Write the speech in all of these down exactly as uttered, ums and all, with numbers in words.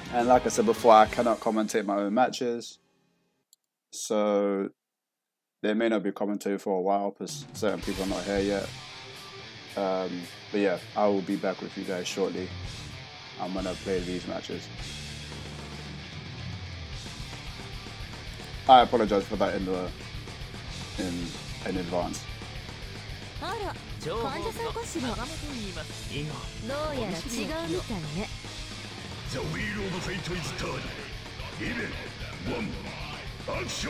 And like I said before, I cannot commentate my own matches, so they may not be commentating for a while because certain people are not here yet. Um, but yeah, I will be back with you guys shortly. I'm gonna play these matches. I apologize for that in the in in advance. 患者さんかしら。どうやら違うみたいね。The wheel of fate is turning. Even one action.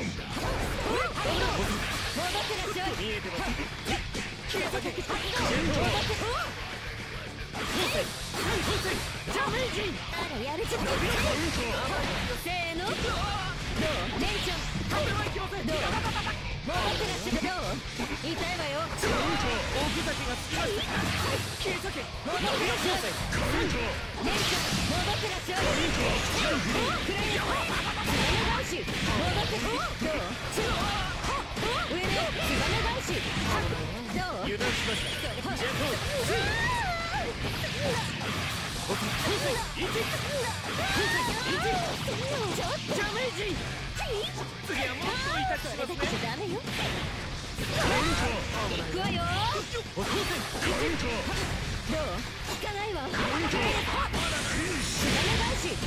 もう僕らしどう痛いわよ奥崎が好きだ消えとけもう僕らしレンチャンもう僕らしクレイヤーツバメ返しもう僕どう上でツバメ返しどう油断しましたジェットダメージ次はもっと痛くしますね。ダメよ。行くわよ。どう？効かないわ。ダメ返し。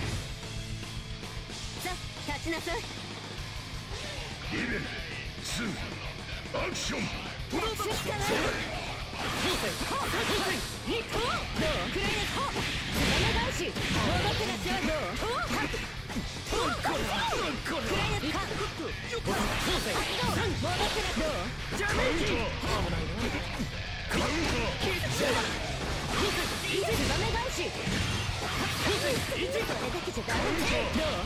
さ、立ちなさい。イベンツーアクション。どう？効かない。どう？クレイネス。ダメ返し。戻ってらっしゃい。どう？クレイネスか。ジャメージ。カウンター。ツバメ返し。これだけじゃダメ。どう？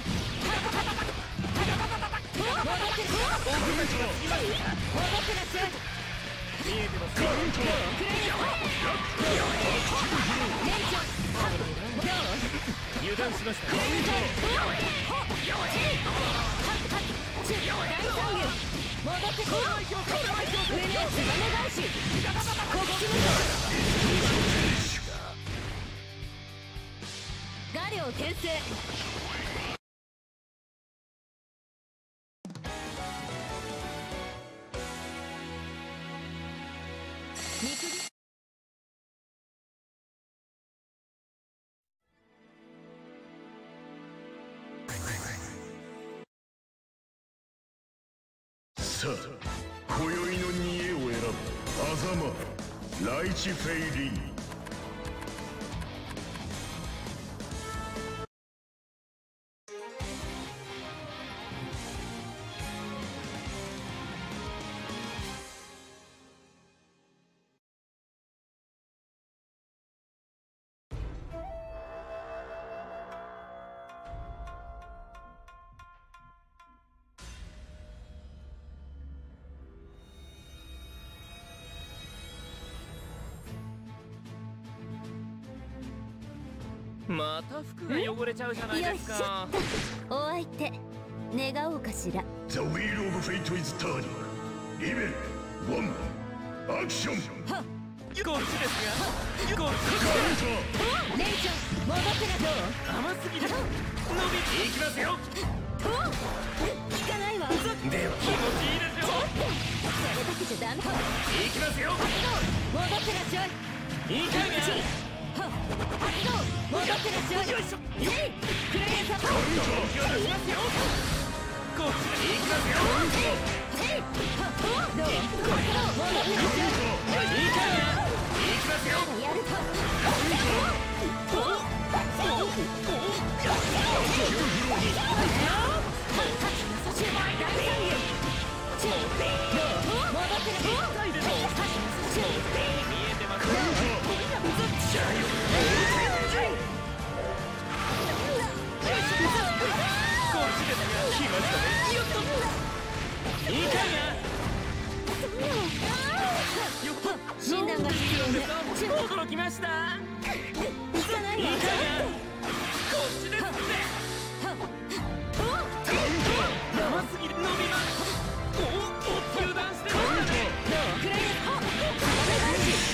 戻ってる。戻ってらっしゃい。見えてます。カウンター。クレイネス。レンチャン。どう？油断しました。カウンター。大三流戻ってこい。上でツバメ返し。こっち向け。画量転生。 さあ、今宵の煮えを選ぶアザマライチフェイリン。 また服が汚れちゃうじゃないですか。 お相手願おうかしら。 The wheel of fate is turning. Even one action. こっちですが、こっちです。 レイちゃん戻ってな。どう？ 甘すぎる。伸びていきますよ。 効かないわ。 では気持ちいいですよ。 それだけじゃダメ。 いきますよ。 戻ってらっしゃい。 いいかが。 戻ってらっしゃい。よいしょ。クレイサポート。 こっちでいきますよ。どう？戻ってらっしゃい。いいかが。いきますよ。 やると。診断が必要ね。 驚きました。 行かないわ。 こっちですって。甘すぎる。伸びます。おお、油断してます。 クレイ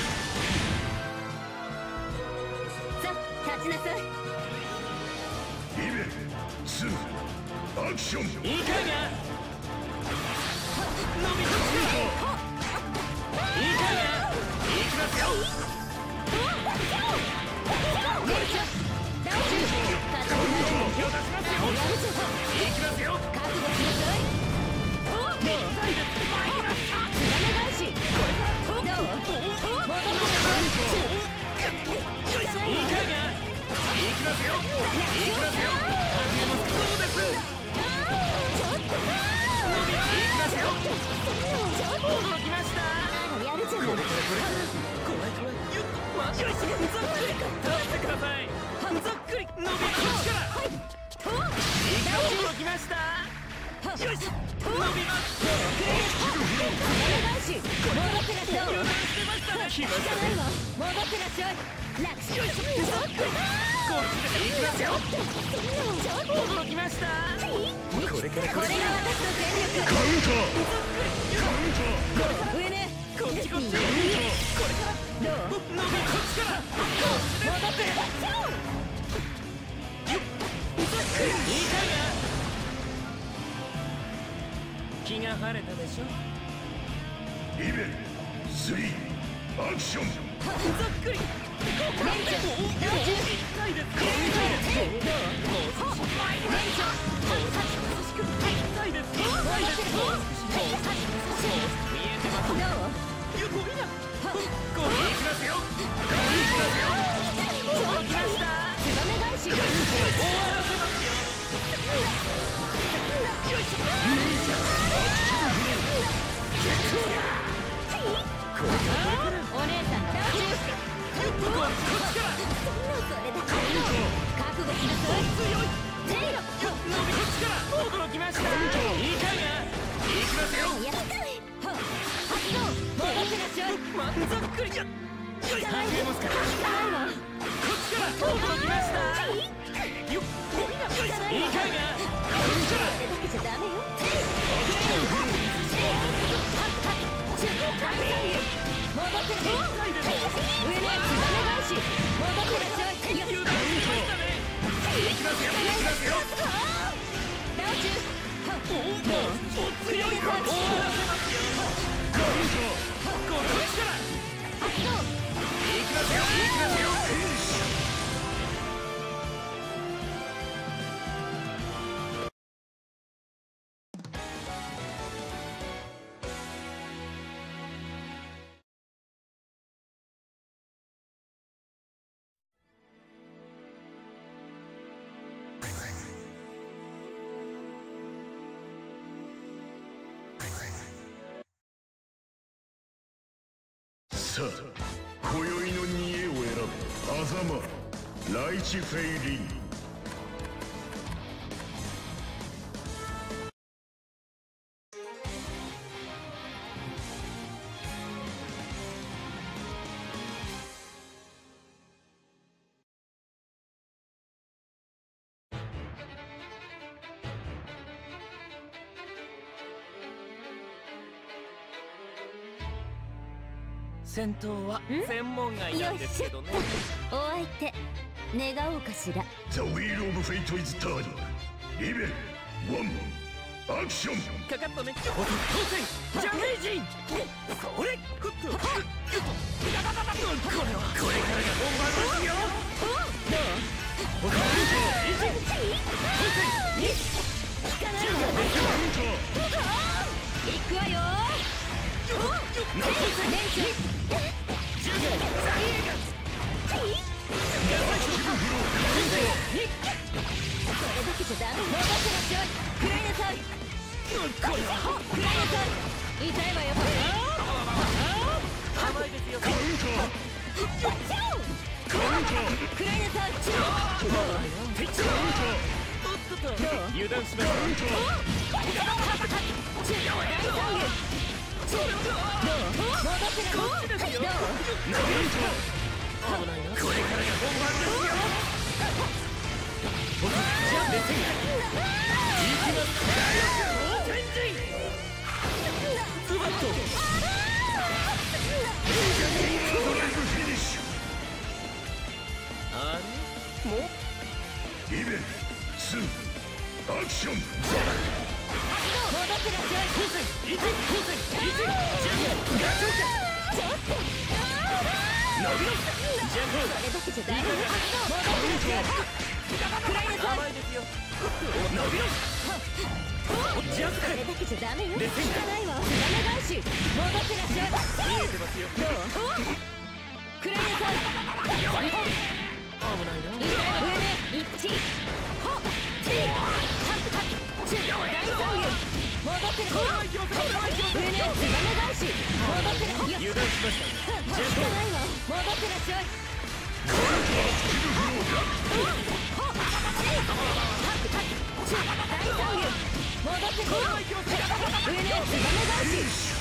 さあ立ちなさい。 ツーアクション。 いかが伸びといかがいきますよ。気が晴れたでしょ。 リベルスリーアクション。 ざっくり。 さあ、今宵の煮えを選べ。狭間ライチフェイリン。 戦闘は専門外なんですけどね。 お相手願おうかしら。 The wheel of fate is turning。リベルワンアクション。 かかったね。当選ジャメージ。それふっとふっと。これはこれからが本番ですよ。どう？当選に。 聞かないわ。行くわよ。 油断しましたリベルツスアクション。 戻ってらっしゃい。 光線一光線一ジャンプガチョウちょっと伸びろジャンプそれだけじゃダメ。戻ってらっしゃい。クライネさん甘いですよ伸びろジャンプそれだけじゃダメよ。 レッスン効かないわ。ダメ返し。戻ってらっしゃい。 見えてますよどうクライネさん危ないな上ね一致ほっチーハッハッチュ大三流戻ってるほっ上ねダメ返し戻ってるよ油断しました効かないわ戻ってらっしゃいほっハッハッチュ大三流戻ってるほっ上ねダメ返し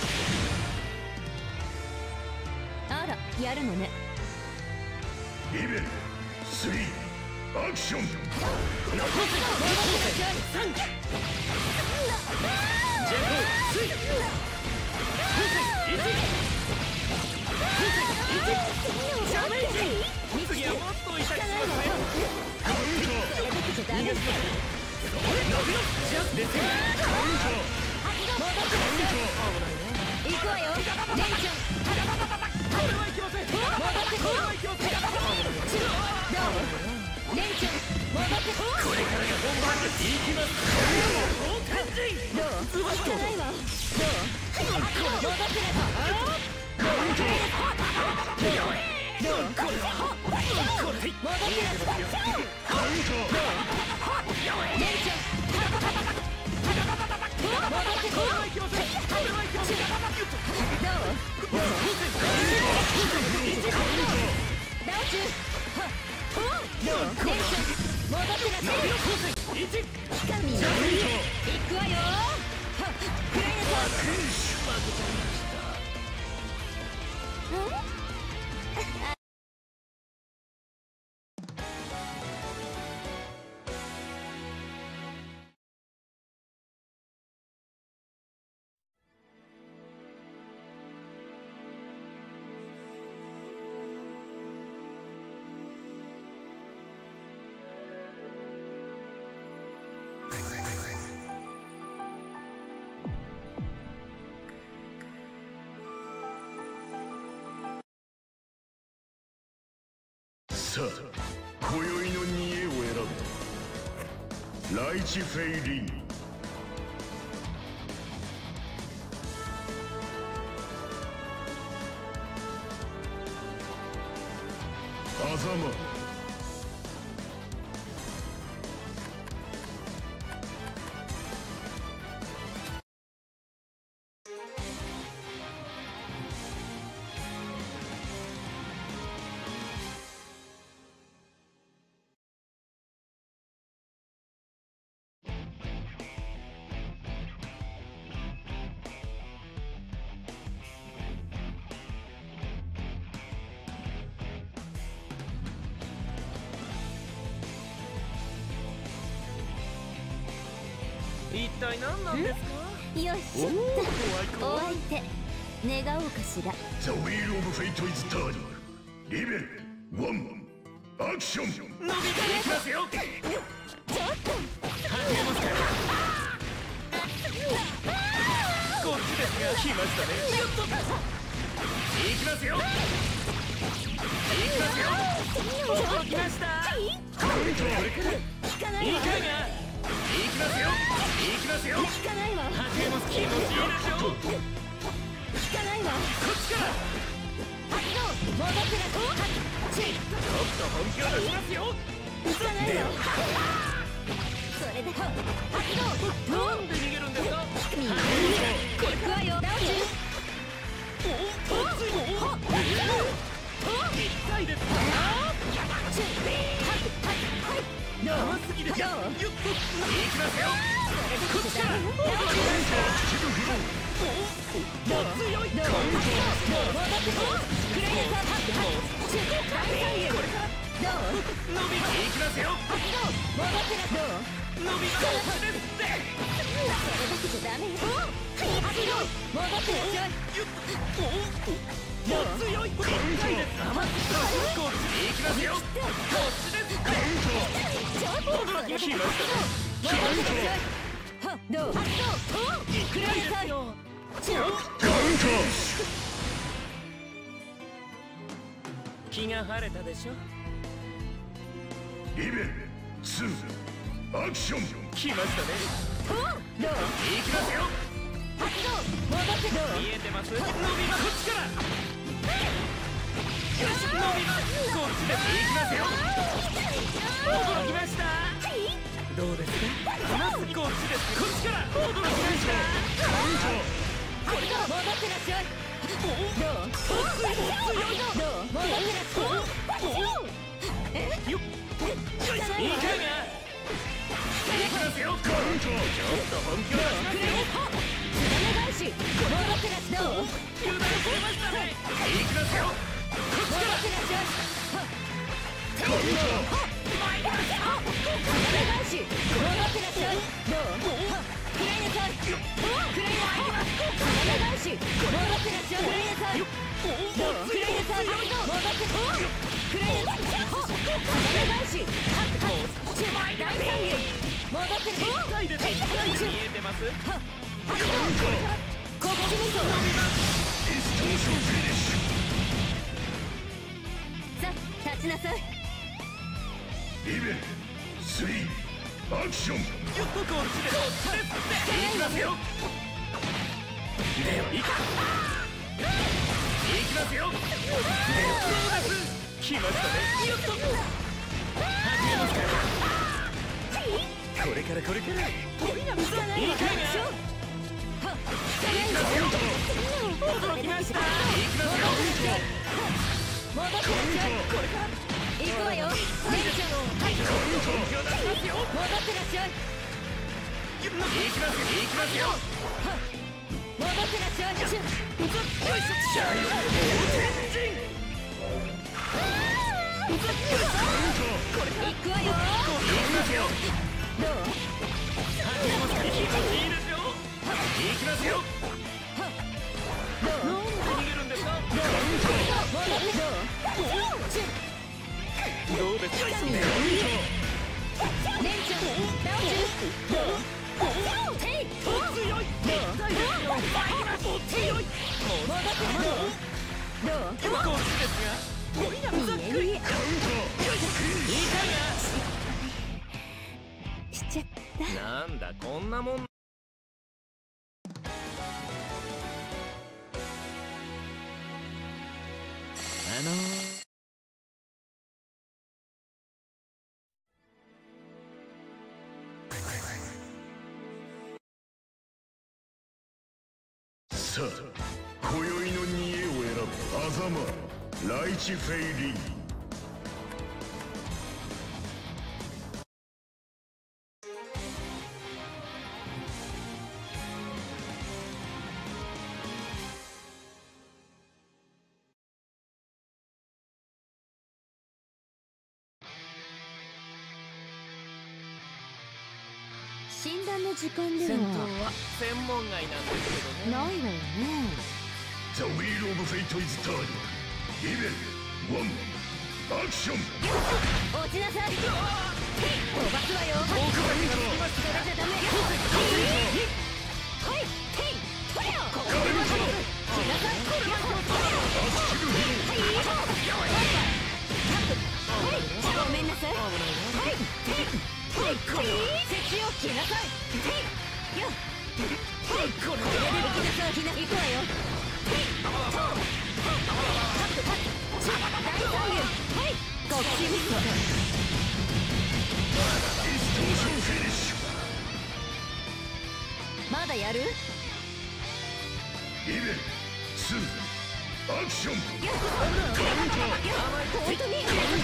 あらやるのねリベルスリーアクション。 ジャンプスイッダメージ次はもっと痛くしますねカウンター。 それだけじゃダメです伸びろジャンプレッスンカウンター。 戻ってらっしゃい行くわよレンちゃんこれはいきません戻ってこいどうレンちゃん戻ってここれからが本番ですいきます大天神どう効かないわどう戻ってらっしゃいどうどうこれ戻ってらっしゃいカウンター。 レンちゃん戻ってこいどうダウチュどうレンちゃん戻ってらっしゃい一ヒカミン行くわよはっクライネさんさあ今宵の煮えを選べ。ライチフェイリン。あざま。 一体何なんですかよしちょっとお相手願おうかしらザ・ウィール・オブ・フェイト・イズ・ターニバル。リベルワンアクション。 伸びていきますよちょっと始めますからこっちですが来ましたねよっといきますよいきますよ届きましたこれから効かないわいかがいきますよいきますよ効かないわ始めます気持ちいいでしょこ効かないわっちから戻ってらっしゃいチッちょっと本気を出しますよ効かないわそれでなんで逃げるんですかみんな行くわよダウチュお熱いの痛いですかチュどう甘すぎですよどうゆっといきますよこっちからどうお強いどう戻ってこクレイネさんチュ大三流どう伸びていきますよ戻ってらどう伸びますですってそれだけじゃダメよ戻ってらっしゃいどう強い痛いです甘すぎこっちに行きますよこっちですってちょっとそれだけじゃ来ましたね。 戻ってらっしゃい。はっどう発動くらいなさい。ちょカウンタ気が晴れたでしょ。 ーリベツーアクション。 来ましたね。 どう行きますよ。 発動戻ってどう見えてます。伸びます。こっちから。よし、伸びます。こっちです。行きますよ。驚きました。どうですか。こっちです。こっちから。驚きました。 戻ってらっしゃい。どうどう戻ってらっしゃい。えよっ。いかが。行きますよ。ちょっと本気を出しますよ。 返し戻ってらっしゃい。どう油断されましたね。行きますよ。こっちから。 戻ってらっしゃい。 参りますよ。 返し戻ってらっしゃい。どうくらいなさい。くらいな返し戻ってらっしゃい。くらいなさい。どうくらいなさい。戻ってくらいなさい。返し大歓迎戻ってる。 痛いです。見えてます。 こっちにそうさあ立ちなさい。 リベスリーアクション。 よっとこっちです。行きますよ。では行く。行きますよ。ではどうです。来ましたね。よっと。始めますから。これからこれから。 いかが行きますよ。驚きました。行きますよ。 戻ってらっしゃい。これから行くわよ。レイちゃんをはい戻ってらっしゃい。 行きますよ。行きますよ。 戻ってらっしゃい。よいしょ。 シャイ天神。 行くわよ。 行きますよ。 どういいですよ。行きますよ。 どうなんで逃げるんですか。 戻ってどうどうですか。 レイちゃんダウン中。どうテイ強い。 どう強い。 戻ってどうどうこっちですが。ざっくり。 いいえいかが。 しちゃった。 なんだこんなもん。あのーさあ今宵の煮えを選ぶアザマライチフェイリー。 診断の時間で戦闘はは専門外なんですけどね。 ないわよね。 ザ・ウィール・オブ・フェイト・イズ・ターン。リベルワンアクション。 落ちなさい。飛ばすわよ。それじゃダメ。はいテイトリオここでも来なさい。はいごめんなさい。はいテイはい設置を着なさい。テイよはいこれで行きなさい。行くわよ。テイトータップタップ大三流はいごきみそディストーションフィニッシまだやる。 ュ。リベルツーアクション。 本当に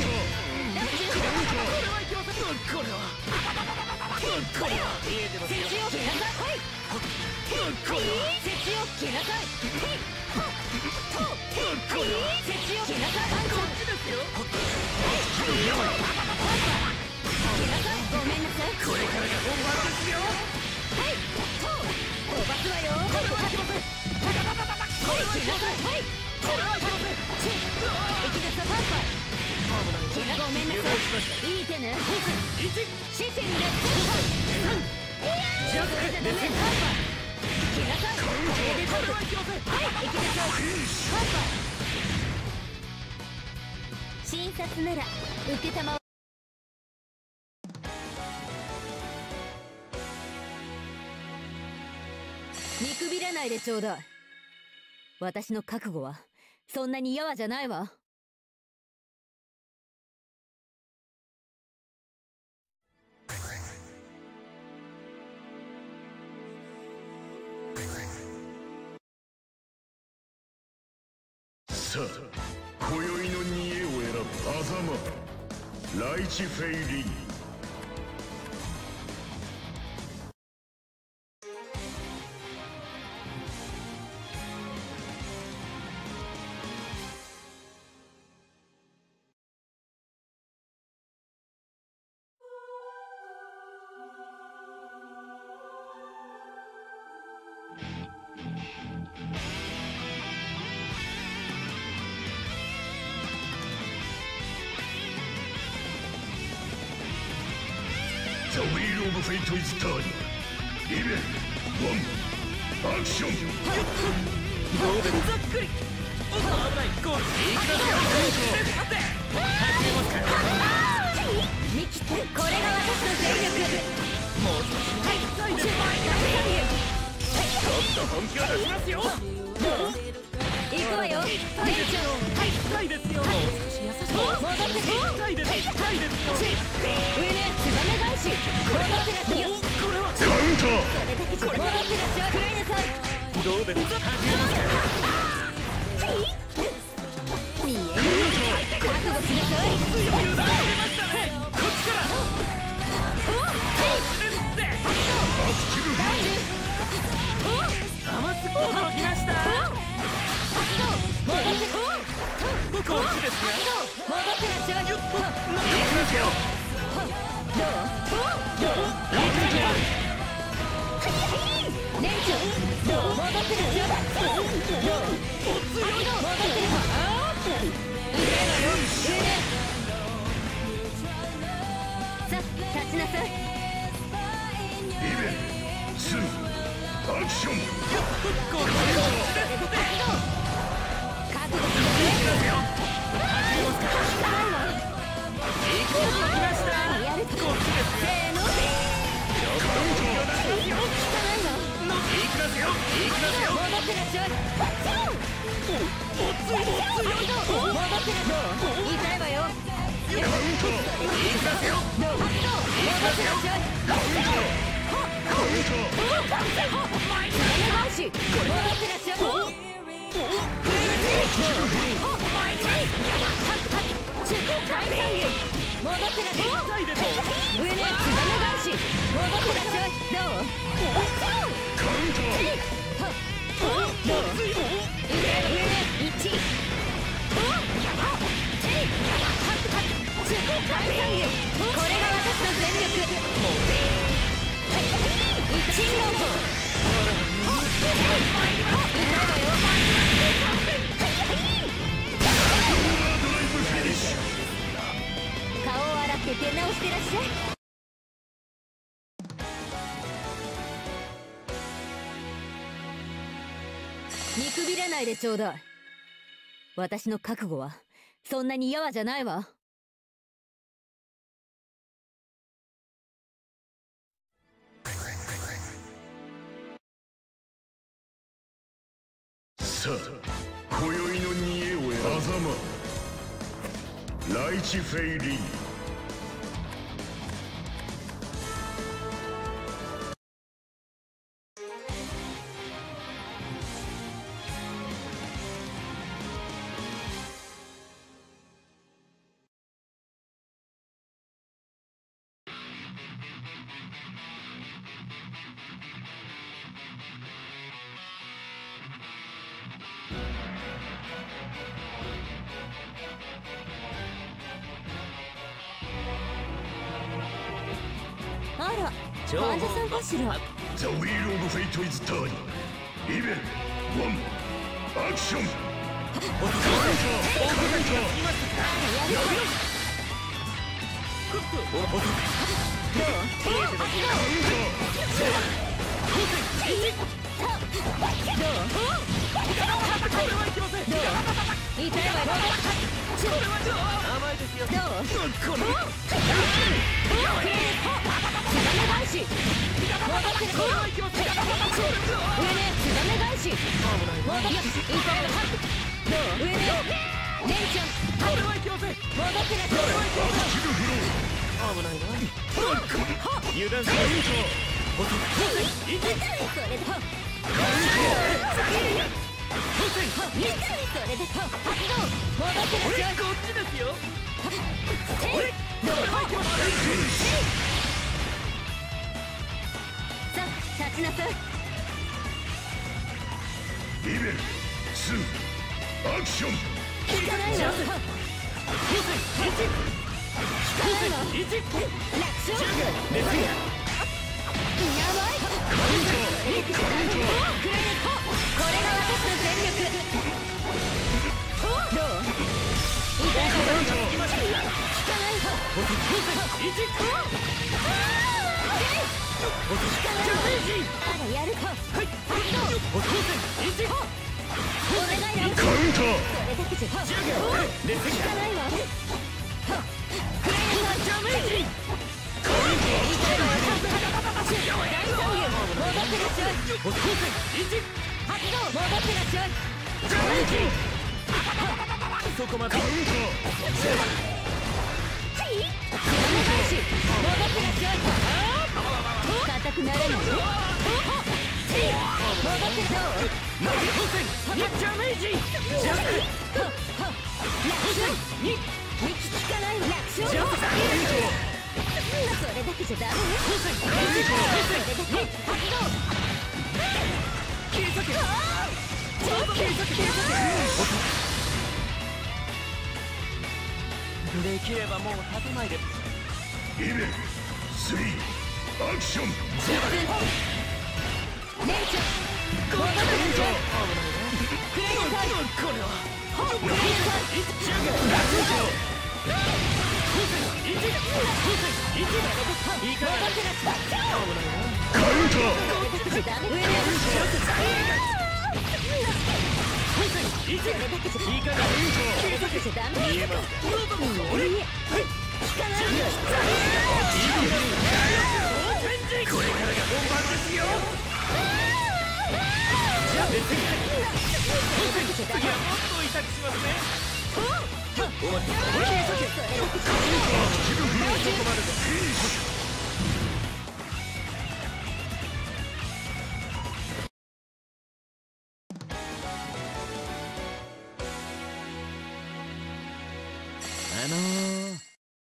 これはこれは見えてますよ。 設置を着なさい。はい設置を着なさい。設置を着なさい。 こっちですよ。 着なさい。ごめんなさい。 これからが本番ですよ。 はい飛ばすわよ。はい着なさい。はい行きなさい。パンパンごめんなさい。いいてね。 いち視線でジャズで行きなさい。これでこれは行きません。 はい、行きなさい。ハンパー診察なら受けたまわ。見くびらないでちょうだい。私の覚悟はそんなにやわじゃないわ。 さあ今宵の煮えを選ぶ狭間ライチフェイリー。The wheel of fate is turning. Event one. Action. どうでもざっくり。おっと危ない。ゴール。いきますよ。待って始めますか。 見切ってこれが私の全力。 もう少しはい痛いです。ちょっと本気を出しますよ。 行くわよ。 痛いですよ。痛いですよ。もう少し優しく。 戻って痛いです。痛いですよ。 上ね、ツバメ返し。戻ってらっしゃい。 これはカウンター。 それだけじゃ戻ってらっしゃい。くらいなさい。 どうですか。始めますか。 見える。覚悟しなさい。 余裕だ。出ましたね。こっちから。ですって。 アクティブフ大丈夫。 甘すぎ驚きました。 戻ってこっちですね。 戻ってらっしゃい。 いきますよ。 どう？どう？レイチョどう？戻ってらっしゃい。どう？ お強い。 戻ってる。あーっ。上だよ。上ね。さ、立ちなさい。 イベンツーアクション。 こっちですって。 覚悟しなさい。 始めますか。いきました。 やるとこっちですせーの。汚いわ。 いきますよ。いきますよ。 戻ってらっしゃい。 お強い。お強い。 戻ってらっしゃい。痛いわよ。 いきますよ。 戻ってらっしゃい。お願いし。戻ってらっしゃい。戻ってらっしゃい。 痛いです。 上ね、ツバメ返し。戻ってらっしゃい。どう？ カウンター。 どう？上ね、一。これが私の全力。一ノート。痛いわよ。顔を洗って出直してらっしゃい。見くびらないでちょうだい。私の覚悟はそんなにやわじゃないわ。 さあ今宵の煮えを選ぶ狭間ライチフェイリー。 あら、患者さんかしら。 The wheel of fate is turning. Event one. Action. こできればもう立てないで。 リベスリーアクション。 あのー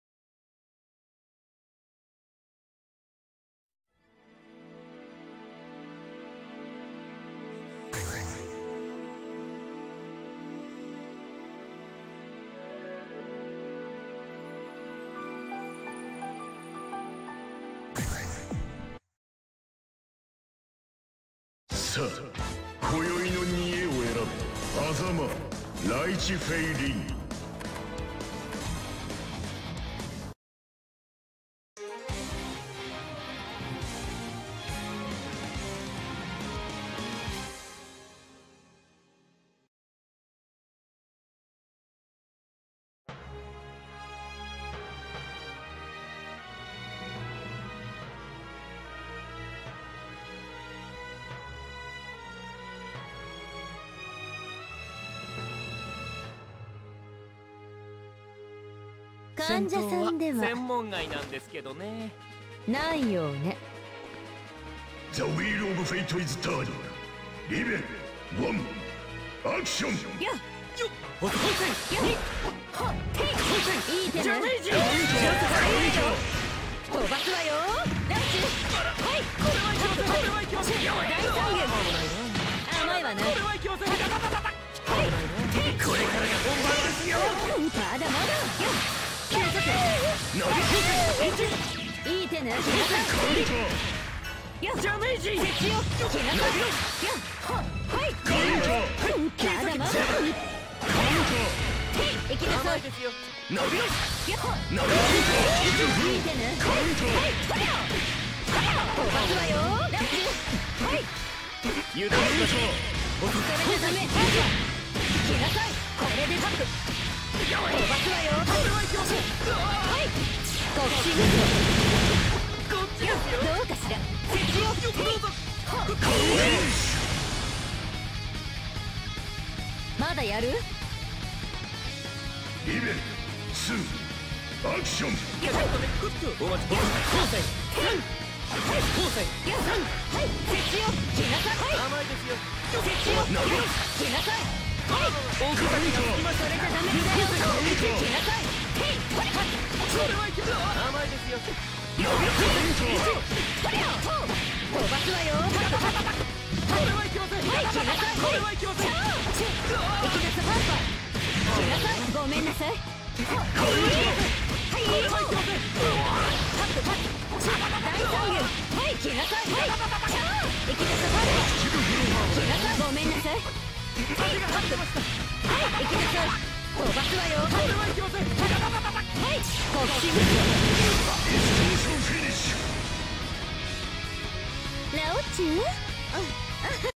さあ、今宵の煮えを選べ。狭間ライチフェイリン。 患者さんでは専門外なんですけどね。 ないようね。 The wheel of fate is turning. リベワンアクション。 よっよっ補正よっほっテイいい手なダメージ。 飛ばすわよランチはいこれはいきません。これはいきません。 大三元甘いわなこれはいきません。 はいこれからが本番ですよ。 まだまだよっ伸びいい手ねよっダメージ。 設置を決めたよっほっはいまだまだ行きなさい。 ですよ。伸びろ。 やっほ。 伸びろ。 見てね。はい、これよ。飛ばすわよ。ラッキー。はい。 油断しましょう。 それでダメ。はい。来なさい。これでタップ。飛ばすわよ。はい。ゴッシング。 こっちですよ。 どうかしら。設置を。 どうぞ。 まだやる？ イベントツーアクション。 いやちょっとね、ちょっとお待ちください。後世はい後世やさんはい設置を。来なさい。はい甘いですよ。 設置を。 伸びろ。 来なさい。はい大きさにつきましそれじゃダメだよ。来なさい。へいこれはそれはいける。甘いですよ。 伸びろ。これよ。飛ばすわよ。 これはいけません。 はい来なさい。 これはいけません。 行きなさい。パーパー来なさい。ごめんなさい。はいはいこれはいけません。 タップタップ大三元。はい来なさい。はい行きなさい。パーパー来なさい。ごめんなさい。はいタップはい行きなさい。飛ばすわよ。 これはいけません。 はいゴッシング。 フィニッシュ。 ラオチュウ